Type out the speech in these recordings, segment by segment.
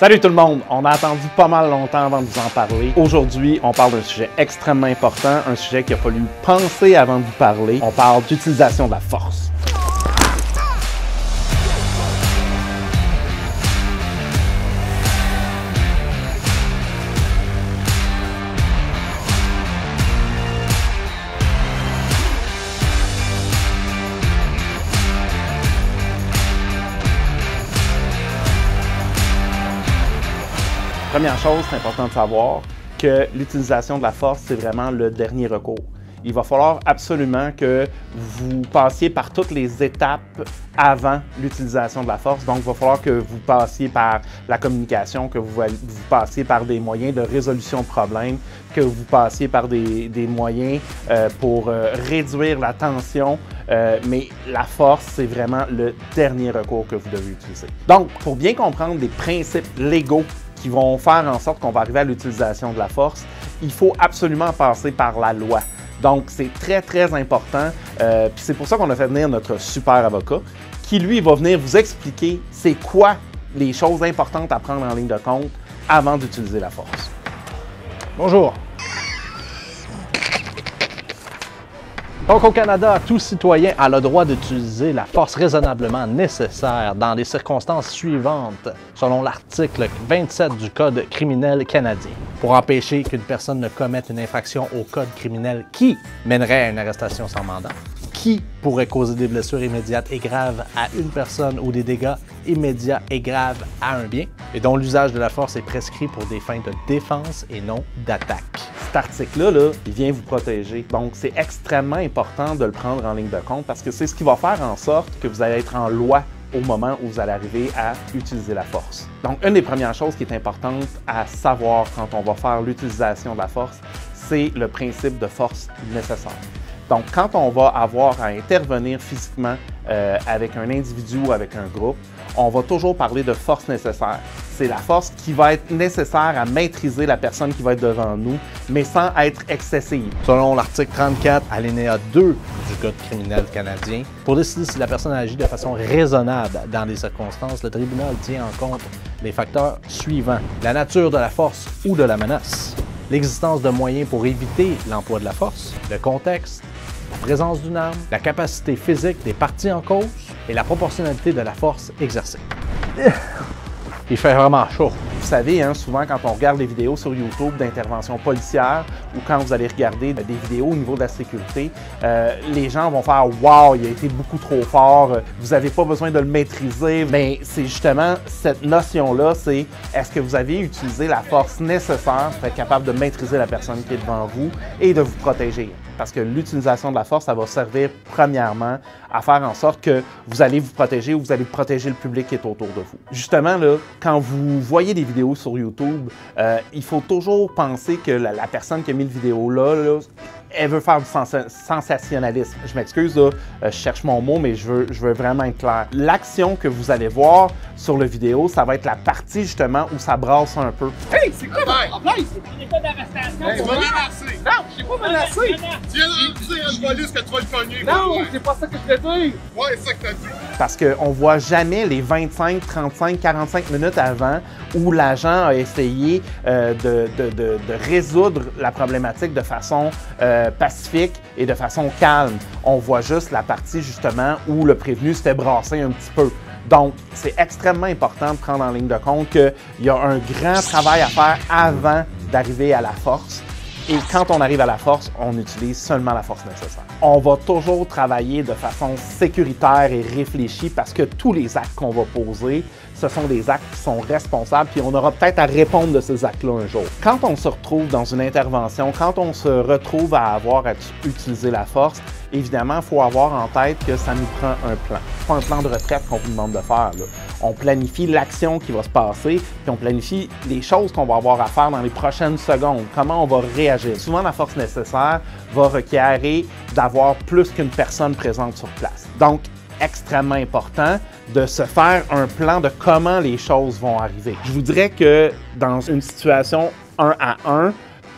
Salut tout le monde! On a attendu pas mal longtemps avant de vous en parler. Aujourd'hui, on parle d'un sujet extrêmement important, un sujet qu'il a fallu penser avant de vous parler. On parle d'utilisation de la force. Première chose, c'est important de savoir que l'utilisation de la force, c'est vraiment le dernier recours. Il va falloir absolument que vous passiez par toutes les étapes avant l'utilisation de la force. Donc, il va falloir que vous passiez par la communication, que vous passiez par des moyens de résolution de problèmes, que vous passiez par des moyens pour réduire la tension. Mais la force, c'est vraiment le dernier recours que vous devez utiliser. Donc, pour bien comprendre les principes légaux qui vont faire en sorte qu'on va arriver à l'utilisation de la force, il faut absolument passer par la loi. Donc, c'est très, très important. Puis c'est pour ça qu'on a fait venir notre super avocat qui, lui, va venir vous expliquer c'est quoi les choses importantes à prendre en ligne de compte avant d'utiliser la force. Bonjour. Donc, au Canada, tout citoyen a le droit d'utiliser la force raisonnablement nécessaire dans les circonstances suivantes, selon l'article 27 du Code criminel canadien, pour empêcher qu'une personne ne commette une infraction au Code criminel qui mènerait à une arrestation sans mandat, qui pourrait causer des blessures immédiates et graves à une personne ou des dégâts immédiats et graves à un bien, et dont l'usage de la force est prescrit pour des fins de défense et non d'attaque. Cet article-là, il vient vous protéger. Donc, c'est extrêmement important de le prendre en ligne de compte parce que c'est ce qui va faire en sorte que vous allez être en loi au moment où vous allez arriver à utiliser la force. Donc, une des premières choses qui est importante à savoir quand on va faire l'utilisation de la force, c'est le principe de force nécessaire. Donc, quand on va avoir à intervenir physiquement avec un individu ou avec un groupe, on va toujours parler de force nécessaire. C'est la force qui va être nécessaire à maîtriser la personne qui va être devant nous, mais sans être excessive. Selon l'article 34, alinéa 2 du Code criminel canadien, pour décider si la personne agit de façon raisonnable dans les circonstances, le tribunal tient en compte les facteurs suivants: la nature de la force ou de la menace, l'existence de moyens pour éviter l'emploi de la force, le contexte, la présence d'une arme, la capacité physique des parties en cause et la proportionnalité de la force exercée. Il fait vraiment chaud. Vous savez, hein, souvent quand on regarde des vidéos sur YouTube d'intervention policière ou quand vous allez regarder des vidéos au niveau de la sécurité, les gens vont faire « Wow, il a été beaucoup trop fort, vous n'avez pas besoin de le maîtriser ». Mais c'est justement cette notion-là, c'est est-ce que vous avez utilisé la force nécessaire pour être capable de maîtriser la personne qui est devant vous et de vous protéger. Parce que l'utilisation de la force, ça va servir premièrement à faire en sorte que vous allez vous protéger ou vous allez protéger le public qui est autour de vous. Justement, là, quand vous voyez des vidéos sur YouTube, il faut toujours penser que la personne qui a mis le vidéo là, elle veut faire du sensationnalisme. Je m'excuse, je cherche mon mot, mais je veux vraiment être clair. L'action que vous allez voir sur la vidéo, ça va être la partie justement où ça brasse un peu. Hey, c'est quoi le problème? Il n'est pas d'arrestation. Hey, tu vas menacer. Non, je n'ai pas menacé. Tu viens de dire à une police que tu vas le cogner. Non, c'est pas ça que je voulais dire. Ouais, c'est ça que t'as dit. Parce qu'on ne voit jamais les 25, 35, 45 minutes avant où l'agent a essayé de résoudre la problématique de façon pacifique et de façon calme. On voit juste la partie justement où le prévenu s'était brassé un petit peu. Donc, c'est extrêmement important de prendre en ligne de compte qu'il y a un grand travail à faire avant d'arriver à la force. Et quand on arrive à la force, on utilise seulement la force nécessaire. On va toujours travailler de façon sécuritaire et réfléchie parce que tous les actes qu'on va poser, ce sont des actes qui sont responsables, puis on aura peut-être à répondre de ces actes-là un jour. Quand on se retrouve dans une intervention, quand on se retrouve à avoir à utiliser la force, évidemment, il faut avoir en tête que ça nous prend un plan. C'est pas un plan de retraite qu'on vous demande de faire, là. On planifie l'action qui va se passer, puis on planifie les choses qu'on va avoir à faire dans les prochaines secondes, comment on va réagir. Souvent, la force nécessaire va requérir d'avoir plus qu'une personne présente sur place. Donc, extrêmement important de se faire un plan de comment les choses vont arriver. Je vous dirais que dans une situation 1 à 1,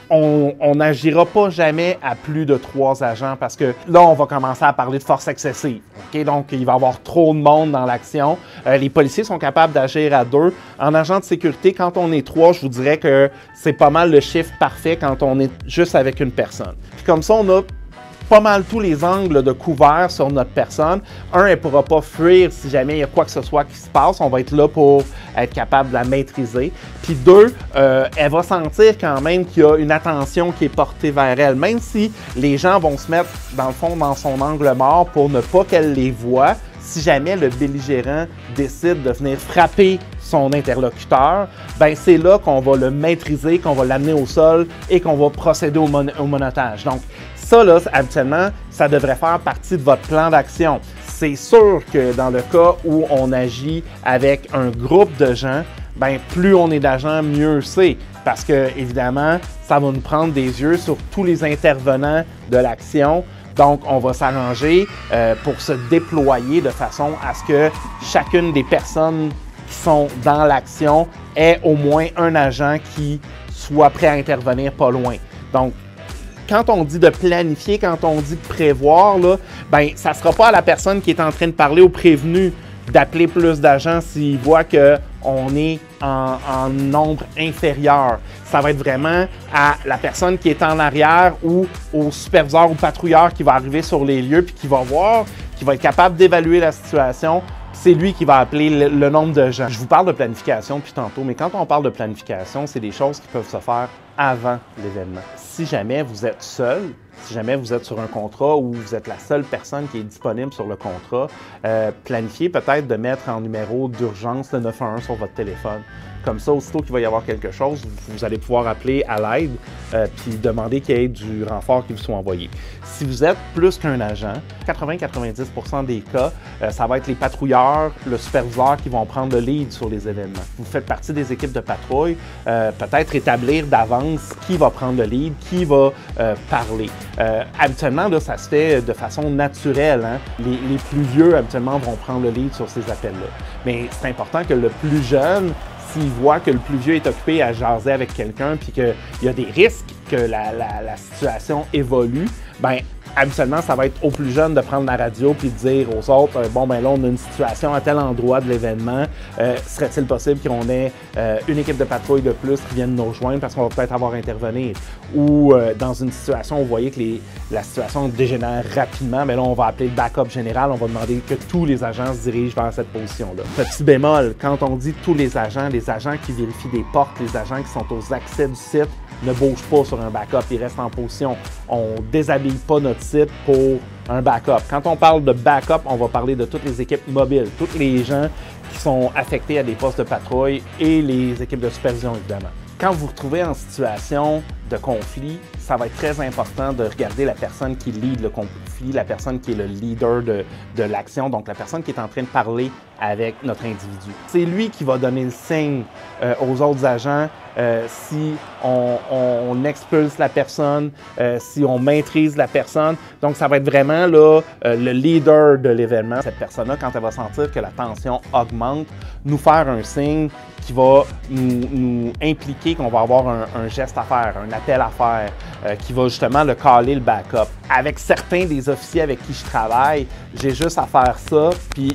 on n'agira pas jamais à plus de 3 agents parce que là, on va commencer à parler de force excessive. Okay? Donc, il va y avoir trop de monde dans l'action. Les policiers sont capables d'agir à 2. En agent de sécurité, quand on est 3, je vous dirais que c'est pas mal le chiffre parfait quand on est juste avec une personne. Puis comme ça, on a pas mal tous les angles de couvert sur notre personne. Un, elle ne pourra pas fuir si jamais il y a quoi que ce soit qui se passe. On va être là pour être capable de la maîtriser. Puis 2, elle va sentir quand même qu'il y a une attention qui est portée vers elle. Même si les gens vont se mettre, dans le fond, dans son angle mort pour ne pas qu'elle les voie, si jamais le belligérant décide de venir frapper son interlocuteur, ben c'est là qu'on va le maîtriser, qu'on va l'amener au sol et qu'on va procéder au monotage. Donc, ça, là, habituellement, ça devrait faire partie de votre plan d'action. C'est sûr que dans le cas où on agit avec un groupe de gens, ben plus on est d'agents, mieux c'est. Parce que, évidemment, ça va nous prendre des yeux sur tous les intervenants de l'action. Donc, on va s'arranger pour se déployer de façon à ce que chacune des personnes qui sont dans l'action ait au moins un agent qui soit prêt à intervenir pas loin. Donc, quand on dit de planifier, quand on dit de prévoir, là, ben, ça ne sera pas à la personne qui est en train de parler au prévenu d'appeler plus d'agents s'il voit qu'on est en nombre inférieur. Ça va être vraiment à la personne qui est en arrière ou au superviseur ou patrouilleur qui va arriver sur les lieux puis qui va voir, qui va être capable d'évaluer la situation. C'est lui qui va appeler le nombre de gens. Je vous parle de planification depuis tantôt, mais quand on parle de planification, c'est des choses qui peuvent se faire avant l'événement. Si jamais vous êtes seul, si jamais vous êtes sur un contrat ou vous êtes la seule personne qui est disponible sur le contrat, planifiez peut-être de mettre en numéro d'urgence le 911 sur votre téléphone. Comme ça, aussitôt qu'il va y avoir quelque chose, vous allez pouvoir appeler à l'aide puis demander qu'il y ait du renfort qui vous soit envoyé. Si vous êtes plus qu'un agent, 80-90% des cas, ça va être les patrouilleurs, le superviseur qui vont prendre le lead sur les événements. Vous faites partie des équipes de patrouille, peut-être établir d'avance qui va prendre le lead, qui va parler. Habituellement, là, ça se fait de façon naturelle. Hein? Les plus vieux, habituellement, vont prendre le lead sur ces appels-là. Mais c'est important que le plus jeune, s'il voit que le plus vieux est occupé à jaser avec quelqu'un puis qu'il y a des risques que la situation évolue, bien, habituellement, ça va être au plus jeune de prendre la radio puis de dire aux autres bon, ben là, on a une situation à tel endroit de l'événement. Serait-il possible qu'on ait une équipe de patrouille de plus qui vienne nous rejoindre parce qu'on va peut-être avoir à intervenir? Ou dans une situation où vous voyez que la situation dégénère rapidement, mais là, on va appeler le backup général. On va demander que tous les agents se dirigent vers cette position-là. Petit bémol, quand on dit tous les agents qui vérifient des portes, les agents qui sont aux accès du site, ne bougent pas sur un backup, ils restent en position. On ne déshabille pas notre site pour un backup. Quand on parle de backup, on va parler de toutes les équipes mobiles, tous les gens qui sont affectés à des postes de patrouille et les équipes de supervision, évidemment. Quand vous vous retrouvez en situation de conflit, ça va être très important de regarder la personne qui lead le conflit, la personne qui est le leader de l'action, donc la personne qui est en train de parler avec notre individu. C'est lui qui va donner le signe aux autres agents si on expulse la personne, si on maîtrise la personne. Donc, ça va être vraiment là, le leader de l'événement. Cette personne-là, quand elle va sentir que la tension augmente, nous faire un signe qui va nous impliquer qu'on va avoir un geste à faire, un appel à faire, qui va justement le caler le backup. Avec certains des officiers avec qui je travaille, j'ai juste à faire ça, puis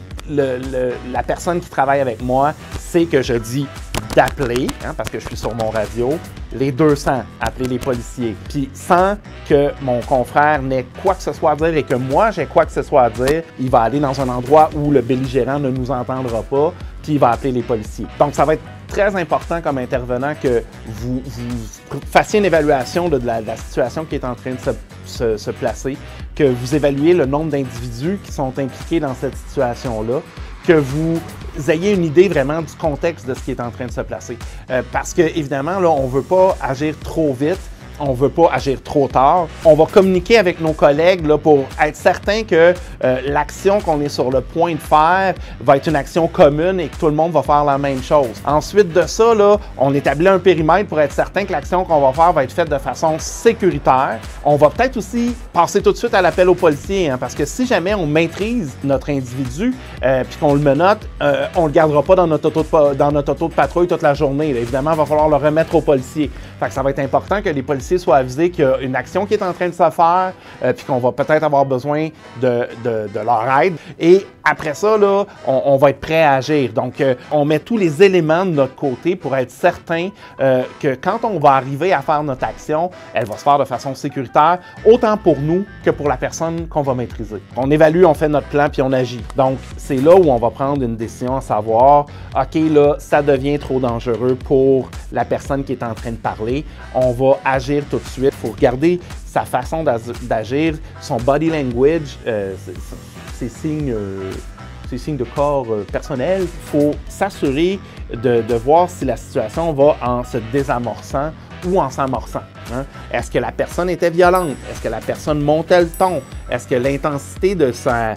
la personne qui travaille avec moi sait que je dis d'appeler, hein, parce que je suis sur mon radio, les 200, appeler les policiers. Puis sans que mon confrère n'ait quoi que ce soit à dire et que moi j'ai quoi que ce soit à dire, il va aller dans un endroit où le belligérant ne nous entendra pas, puis il va appeler les policiers. Donc ça va être très important comme intervenant que vous fassiez une évaluation de la situation qui est en train de se placer, que vous évaluez le nombre d'individus qui sont impliqués dans cette situation-là, que vous ayez une idée vraiment du contexte de ce qui est en train de se placer. Parce que, évidemment, là, on ne veut pas agir trop vite. On ne veut pas agir trop tard. On va communiquer avec nos collègues là, pour être certain que l'action qu'on est sur le point de faire va être une action commune et que tout le monde va faire la même chose. Ensuite de ça, là, on établit un périmètre pour être certain que l'action qu'on va faire va être faite de façon sécuritaire. On va peut-être aussi passer tout de suite à l'appel aux policiers, hein, parce que si jamais on maîtrise notre individu puis qu'on le menotte, on ne le gardera pas dans notre auto de patrouille toute la journée. Là. Évidemment, il va falloir le remettre aux policiers. Fait que ça va être important que les policiers policiers soient avisés qu'il y a une action qui est en train de se faire, puis qu'on va peut-être avoir besoin de leur aide. Et après ça, là, on va être prêt à agir. Donc, on met tous les éléments de notre côté pour être certain que quand on va arriver à faire notre action, elle va se faire de façon sécuritaire, autant pour nous que pour la personne qu'on va maîtriser. On évalue, on fait notre plan, puis on agit. Donc, c'est là où on va prendre une décision à savoir, OK, là, ça devient trop dangereux pour la personne qui est en train de parler. On va agir tout de suite. Il faut regarder sa façon d'agir, son body language, ses signes de corps personnels. Il faut s'assurer de voir si la situation va en se désamorçant ou en s'amorçant. Hein? Est-ce que la personne était violente? Est-ce que la personne montait le ton? Est-ce que l'intensité de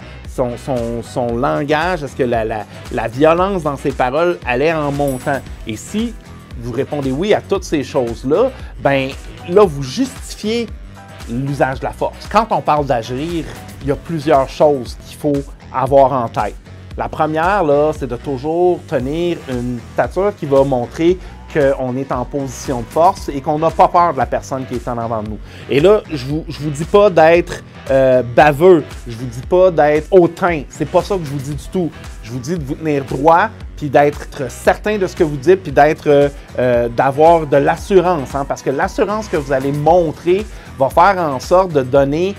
son langage, est-ce que la violence dans ses paroles allait en montant? Et si vous répondez oui à toutes ces choses-là, ben là, vous justifiez l'usage de la force. Quand on parle d'agir, il y a plusieurs choses qu'il faut avoir en tête. La première, là, c'est de toujours tenir une stature qui va montrer qu'on est en position de force et qu'on n'a pas peur de la personne qui est en avant de nous. Et là, je vous dis pas d'être baveux, je vous dis pas d'être hautain, c'est pas ça que je vous dis du tout. Je vous dis de vous tenir droit, puis d'être certain de ce que vous dites, puis d'avoir de l'assurance, hein, parce que l'assurance que vous allez montrer va faire en sorte de donner,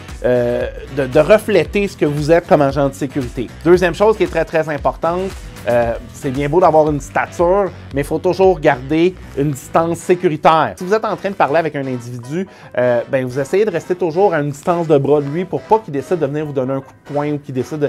de refléter ce que vous êtes comme agent de sécurité. Deuxième chose qui est très, très importante, c'est bien beau d'avoir une stature, mais il faut toujours garder une distance sécuritaire. Si vous êtes en train de parler avec un individu, ben vous essayez de rester toujours à une distance de bras de lui pour pas qu'il décide de venir vous donner un coup de poing ou qu'il décide de...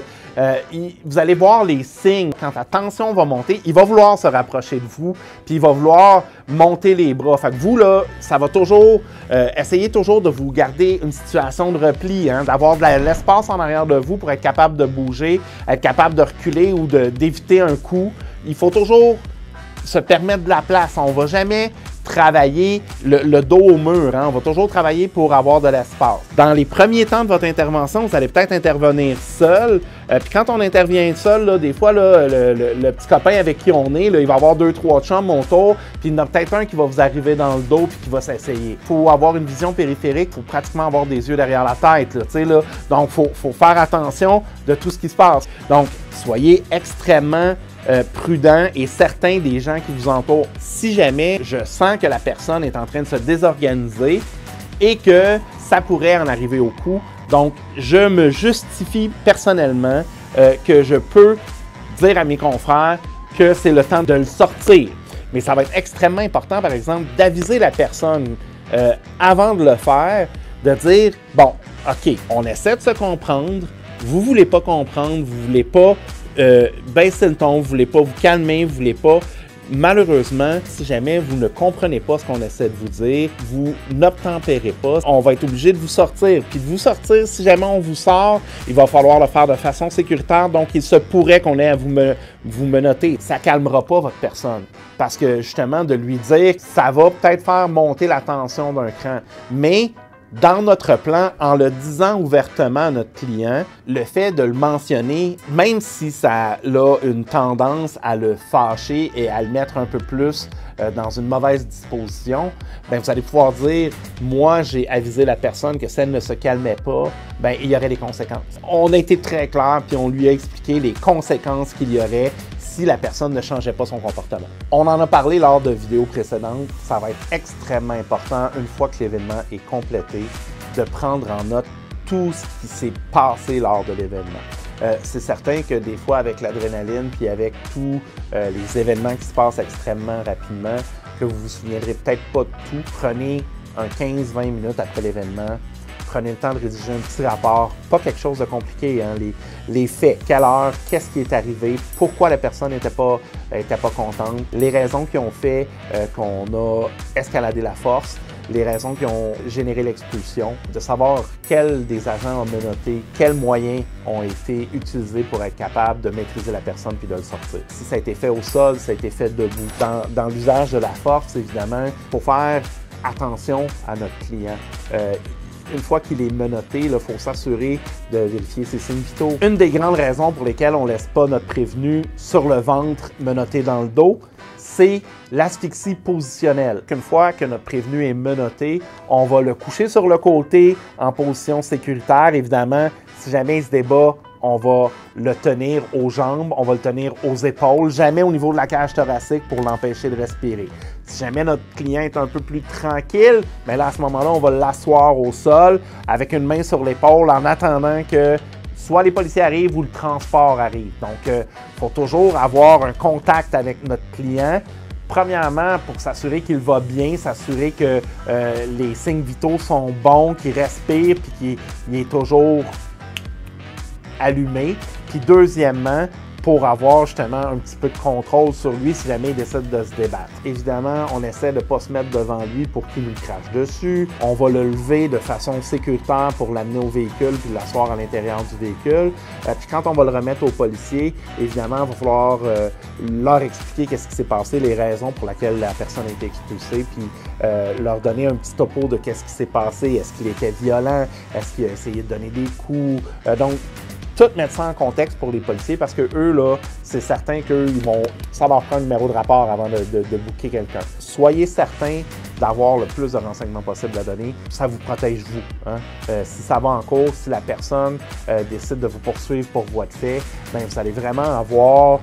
vous allez voir les signes. Quand la tension va monter, il va vouloir se rapprocher de vous, puis il va vouloir monter les bras. Fait que vous, là, ça va toujours... essayez toujours de vous garder une situation de repli, hein, d'avoir de l'espace en arrière de vous pour être capable de bouger, être capable de reculer ou d'éviter un coup. Il faut toujours se permettre de la place. On ne va jamais travailler le dos au mur. Hein? On va toujours travailler pour avoir de l'espace. Dans les premiers temps de votre intervention, vous allez peut-être intervenir seul. Puis quand on intervient seul, là, des fois, là, le petit copain avec qui on est, là, il va avoir 2-3 chums autour, puis il y en a peut-être un qui va vous arriver dans le dos puis qui va s'essayer. Il faut avoir une vision périphérique, il faut pratiquement avoir des yeux derrière la tête. Là. Donc, il faut faire attention de tout ce qui se passe. Donc, soyez extrêmement prudent et certain des gens qui vous entourent. Si jamais je sens que la personne est en train de se désorganiser et que ça pourrait en arriver au coup, donc je me justifie personnellement que je peux dire à mes confrères que c'est le temps de le sortir. Mais ça va être extrêmement important, par exemple, d'aviser la personne avant de le faire, de dire, bon, OK, on essaie de se comprendre, vous ne voulez pas comprendre, vous ne voulez pas baisser le ton, vous ne voulez pas vous calmer, vous ne voulez pas... Malheureusement, si jamais vous ne comprenez pas ce qu'on essaie de vous dire, vous n'obtempérez pas, on va être obligé de vous sortir. Puis de vous sortir, si jamais on vous sort, il va falloir le faire de façon sécuritaire, donc il se pourrait qu'on ait à vous menotter. Ça ne calmera pas votre personne, parce que justement, de lui dire, ça va peut-être faire monter la tension d'un cran, mais... Dans notre plan, en le disant ouvertement à notre client, le fait de le mentionner, même si ça a une tendance à le fâcher et à le mettre un peu plus dans une mauvaise disposition, bien, vous allez pouvoir dire « Moi, j'ai avisé la personne que si elle ne se calmait pas, bien, il y aurait des conséquences. » On a été très clair, puis on lui a expliqué les conséquences qu'il y aurait si la personne ne changeait pas son comportement. On en a parlé lors de vidéos précédentes. Ça va être extrêmement important, une fois que l'événement est complété, de prendre en note tout ce qui s'est passé lors de l'événement. C'est certain que des fois, avec l'adrénaline puis avec tous les événements qui se passent extrêmement rapidement, que vous vous souviendrez peut-être pas de tout, prenez un 15-20 minutes après l'événement, prenez le temps de rédiger un petit rapport, pas quelque chose de compliqué, hein, les faits, quelle heure, qu'est-ce qui est arrivé, pourquoi la personne n'était pas contente, les raisons qui ont fait qu'on a escaladé la force, les raisons qui ont généré l'expulsion, de savoir quels des agents ont menotté, quels moyens ont été utilisés pour être capable de maîtriser la personne puis de le sortir. Si ça a été fait au sol, ça a été fait debout. Dans l'usage de la force, évidemment, il faut faire attention à notre client. Une fois qu'il est menotté, il faut s'assurer de vérifier ses signes vitaux. Une des grandes raisons pour lesquelles on ne laisse pas notre prévenu sur le ventre menotté dans le dos, c'est l'asphyxie positionnelle. Une fois que notre prévenu est menotté, on va le coucher sur le côté en position sécuritaire. Évidemment, si jamais il se débat, on va le tenir aux jambes, on va le tenir aux épaules, jamais au niveau de la cage thoracique pour l'empêcher de respirer. Si jamais notre client est un peu plus tranquille, mais là, à ce moment-là, on va l'asseoir au sol avec une main sur l'épaule en attendant que soit les policiers arrivent ou le transport arrive. Donc, il faut toujours avoir un contact avec notre client. Premièrement, pour s'assurer qu'il va bien, s'assurer que les signes vitaux sont bons, qu'il respire puis qu'il est toujours allumé. Puis deuxièmement, pour avoir justement un petit peu de contrôle sur lui si jamais il décide de se débattre. Évidemment, on essaie de ne pas se mettre devant lui pour qu'il nous crache dessus. On va le lever de façon sécuritaire pour l'amener au véhicule puis l'asseoir à l'intérieur du véhicule. Puis quand on va le remettre aux policiers, évidemment, il va falloir leur expliquer qu'est-ce qui s'est passé, les raisons pour lesquelles la personne a été expulsée, puis leur donner un petit topo de qu'est-ce qui s'est passé. Est-ce qu'il était violent? Est-ce qu'il a essayé de donner des coups? Donc, tout mettre ça en contexte pour les policiers parce que eux, là, c'est certain qu'eux, ils vont savoir prendre un numéro de rapport avant de booker quelqu'un. Soyez certains d'avoir le plus de renseignements possible à donner. Ça vous protège, vous. Hein? Si ça va en cours, si la personne décide de vous poursuivre pour voie de fait, bien, vous allez vraiment avoir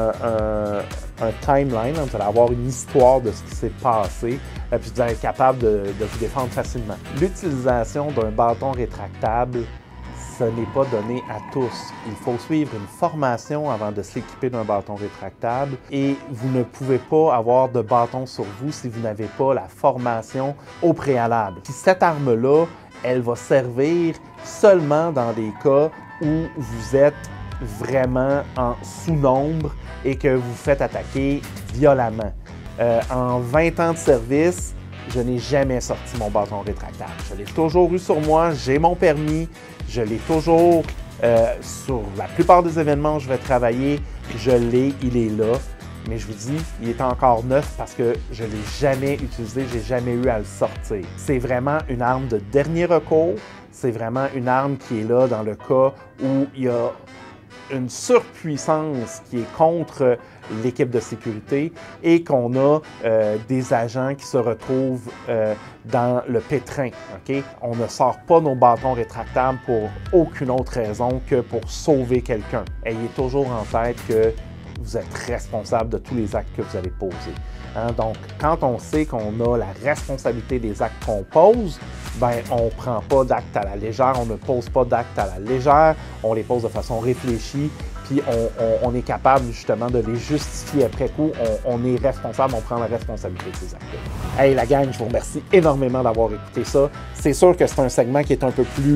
un timeline, hein? Vous allez avoir une histoire de ce qui s'est passé, puis vous allez être capable de vous défendre facilement. L'utilisation d'un bâton rétractable, ce n'est pas donné à tous. Il faut suivre une formation avant de s'équiper d'un bâton rétractable et vous ne pouvez pas avoir de bâton sur vous si vous n'avez pas la formation au préalable. Puis cette arme-là, elle va servir seulement dans des cas où vous êtes vraiment en sous-nombre et que vous vous faites attaquer violemment. En 20 ans de service, je n'ai jamais sorti mon bâton rétractable. Je l'ai toujours eu sur moi, j'ai mon permis, je l'ai toujours sur la plupart des événements où je vais travailler, je l'ai, il est là. Mais je vous dis, il est encore neuf parce que je ne l'ai jamais utilisé, j'ai jamais eu à le sortir. C'est vraiment une arme de dernier recours, c'est vraiment une arme qui est là dans le cas où il y a une surpuissance qui est contre l'équipe de sécurité et qu'on a des agents qui se retrouvent dans le pétrin. Okay? On ne sort pas nos bâtons rétractables pour aucune autre raison que pour sauver quelqu'un. Ayez toujours en tête que vous êtes responsable de tous les actes que vous allez poser. Hein? Donc, quand on sait qu'on a la responsabilité des actes qu'on pose, ben, on ne prend pas d'actes à la légère, on ne pose pas d'actes à la légère, on les pose de façon réfléchie, puis on est capable justement de les justifier après coup, on est responsable, on prend la responsabilité de ces actes-là. Hey la gang, je vous remercie énormément d'avoir écouté ça. C'est sûr que c'est un segment qui est un peu plus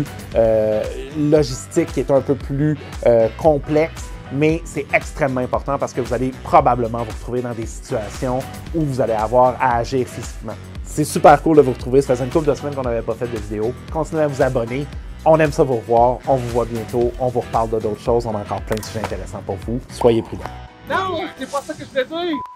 logistique, qui est un peu plus complexe, mais c'est extrêmement important parce que vous allez probablement vous retrouver dans des situations où vous allez avoir à agir physiquement. C'est super cool de vous retrouver. Ça faisait une couple de semaines qu'on n'avait pas fait de vidéo. Continuez à vous abonner. On aime ça vous revoir. On vous voit bientôt. On vous reparle de d'autres choses. On a encore plein de sujets intéressants pour vous. Soyez prudents. Non, c'est pas ça que je voulais dire!